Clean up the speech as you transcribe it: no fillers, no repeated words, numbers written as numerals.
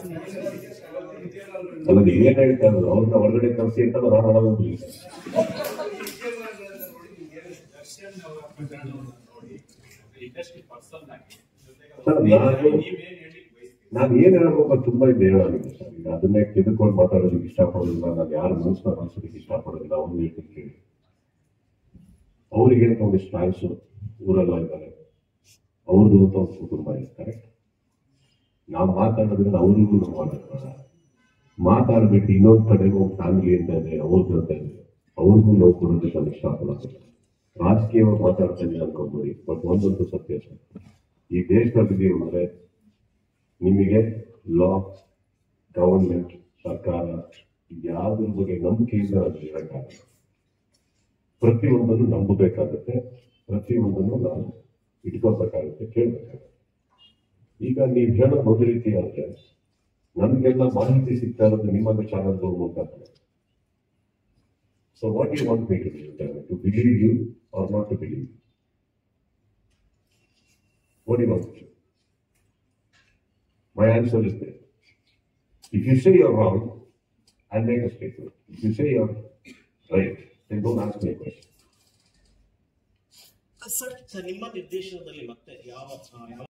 ಅಲ್ಲ ಏನ್ ಹೇಳ್ತಾರೆ ಅವ್ರನ್ನ ಹೊರಗಡೆ ಕಳಿಸಿ ಅಂತ ನಾನು ಹೇಳೋದಿಲ್ಲ. ಸರ್ ನಾನು ಏನ್ ಹೇಳ್ಬೇಕು ತುಂಬಾ ಇದೆ ಹೇಳೋದಿಲ್ಲ ಸರ್. ಈಗ ಅದನ್ನೇ ತೆಗೆದುಕೊಂಡು ಮಾತಾಡೋದಕ್ಕೆ ಇಷ್ಟಪಡೋದಿಲ್ಲ. ನಾನು ಯಾರು ಮನಸ್ಸನ್ನ ಅನ್ಸೋದಕ್ಕೆ ಇಷ್ಟಪಡೋದಿಲ್ಲ. ಅವ್ರು ಹೇಳ್ತೀನಿ ಕೇಳಿ. ಅವ್ರಿಗೆ ಒಂದಿಷ್ಟು ಫ್ಯಾನ್ಸು ಊರೆಲ್ಲ ಇದ್ದಾರೆ, ಅವ್ರದ್ದು ಅಂತ ಒಂದು ಕುಟುಂಬ ಇದೆ. ಕರೆಕ್ಟ್. ನಾವು ಮಾತಾಡೋದ್ರಿಂದ ಅವ್ರಿಗೂ ನಾವು ಮಾತಾಡ್ಬಿಟ್ಟು ಇನ್ನೊಂದು ಕಡೆಗೂ ಒಂದು ಫ್ಯಾಮಿಲಿ ಅಂತ ಇದೆ, ಅವ್ರದ್ದು ಅಂತ ಇದೆ, ಅವ್ರಿಗೂ ನಾವು ಕೊಡೋದಕ್ಕೆ ನಾನು ಇಷ್ಟಪಡೋದಿಲ್ಲ. ರಾಜಕೀಯವಾಗಿ ಮಾತಾಡ್ತಾ ಇದ್ದೀನಿ ಅನ್ಕೊಂಡ್ಬಿಡಿ. ಬಟ್ ಒಂದೊಂದು ಸತ್ಯ ಸರ್, ಈ ದೇಶದಲ್ಲಿ ಅಂದ್ರೆ ನಿಮಗೆ ಲಾ, ಗವರ್ಮೆಂಟ್, ಸರ್ಕಾರ ಯಾವ್ದ್ರ ಬಗ್ಗೆ ನಂಬಿಕೆಯಿಂದ ಅದು ಇರಕ್ಕಾಗಲ್ಲ. ಪ್ರತಿಯೊಂದನ್ನು ನಂಬಬೇಕಾಗುತ್ತೆ, ಪ್ರತಿಯೊಂದನ್ನು ನಾವು ಇಟ್ಕೋಬೇಕಾಗುತ್ತೆ, ಕೇಳಬೇಕಾಗುತ್ತೆ. ಈಗ ನೀವು ಹೇಳೋ ಒಂದು ರೀತಿ ಆದ್ರೆ ನಮಗೆಲ್ಲ ಮಾಹಿತಿ ಸಿಗ್ತಾ ಇರೋದು ನಿಮ್ಮನ್ನು ಚಾನಲ್ಗಳ ಮೂಲಕ. So what you want me to do? To believe you are not to believe? What you want? My answer is this. If you say you're wrong, I'll make a statement. If you say you're right, then don't ask me a question. Sir, ನಿಮ್ಮ ನಿರ್ದೇಶನದಲ್ಲಿ ಮತ್ತೆ ಯಾವ